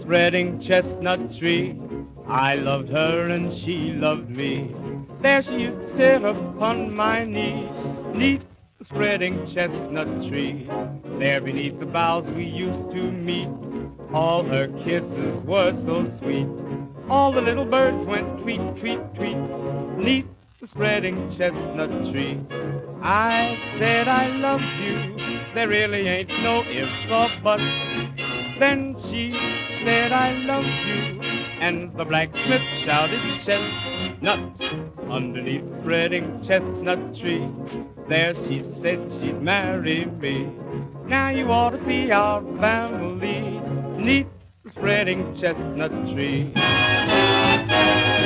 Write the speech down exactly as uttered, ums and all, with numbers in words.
spreading chestnut tree. I loved her and she loved me. There she used to sit upon my knee. Neath the spreading chestnut tree. There beneath the boughs we used to meet. All her kisses were so sweet. All the little birds went tweet, tweet, tweet. Neath the spreading chestnut tree. I said I loved you. There really ain't no ifs or buts. Then she said I loved you. And the blacksmith shouted chestnuts underneath the spreading chestnut tree. There she said she'd marry me. Now you ought to see our family neath the spreading chestnut tree.